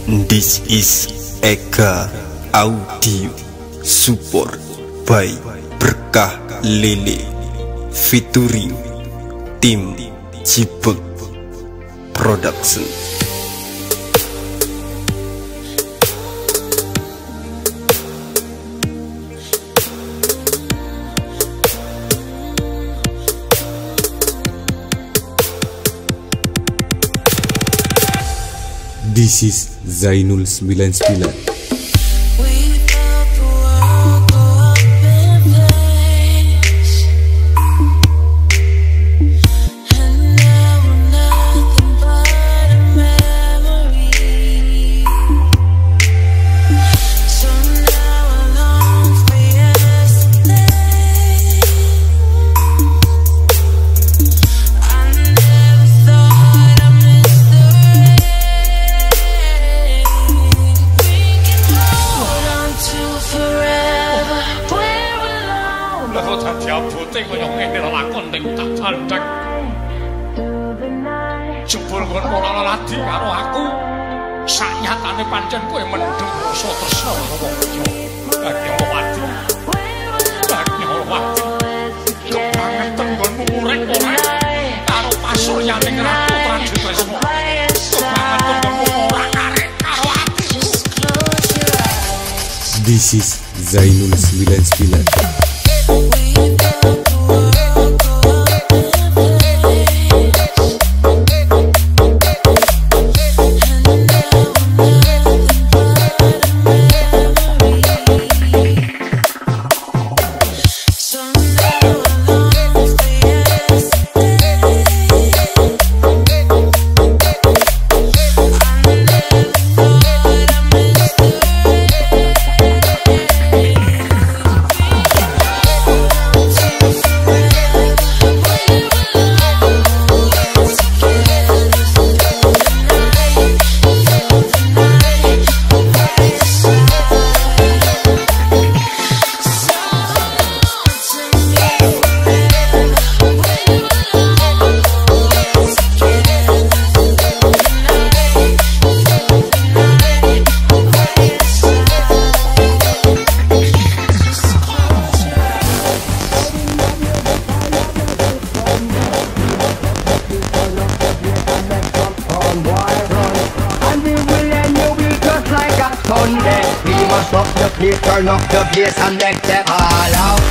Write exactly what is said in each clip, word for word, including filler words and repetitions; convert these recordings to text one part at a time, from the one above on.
This is Eka Audio Support by Berkah Lele featuring Tim Cipek Production. This is Zainul sembilan puluh sembilan. Putih kaya ngene lakon ning tak candhek. Jebul kon ora ladi karo aku. Saknyatane pancen kowe mendem rasa tresna karo wong liya. Agya wati. Agya wati. Kebangetan nggonmu urip ora karo pasuryaning ratu Prabu Tresna. Kebangetan nggonmu ora karek karo ati. This is Zainul sembilan puluh sembilan. Stop the place, turn up the bass and make them all out.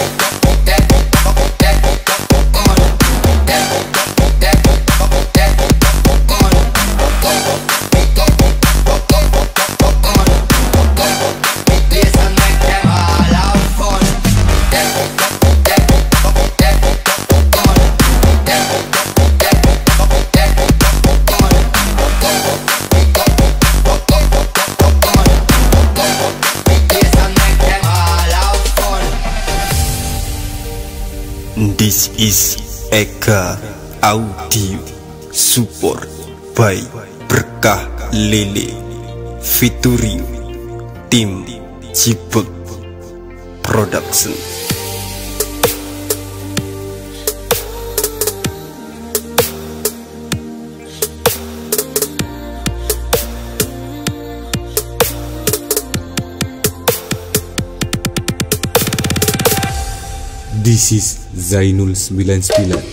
This is Eka Audio Support by Berkah Lele featuring Tim Cipek Production. This is Zainul sembilan puluh sembilan.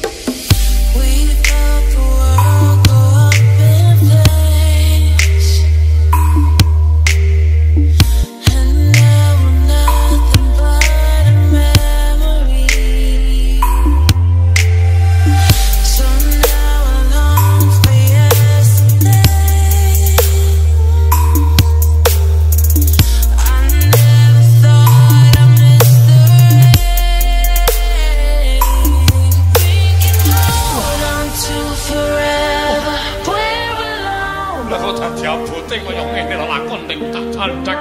Putih kaya ngene lakon ning tak candhek.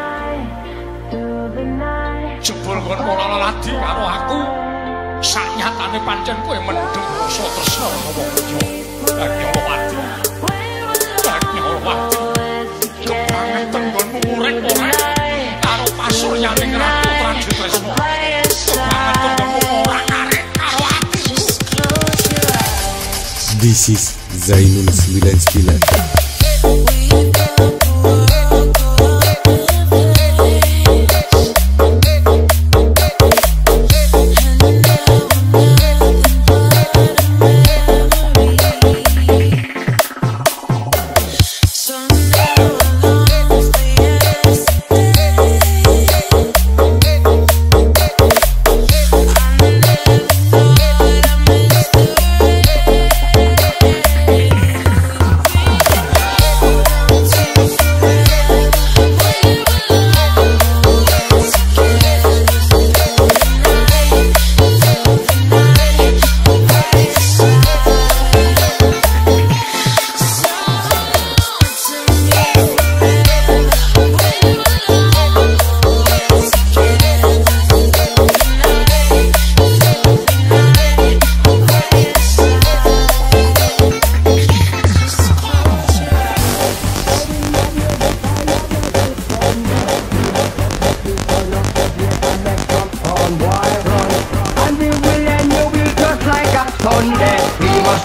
Jebul kon ora ladi karo aku. Saknyatane pancen kowe mendem rasa tresna karo wong liya. Agya wati. Agya wati. Kebangetan nggonmu urip ora karo pasuryaning ratu Prabu Tresna. Kebangetan nggonmu ora karek karo ati. This is Zainul sembilan puluh sembilan.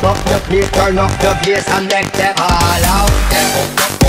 up the place, turn up the bass and make them all out.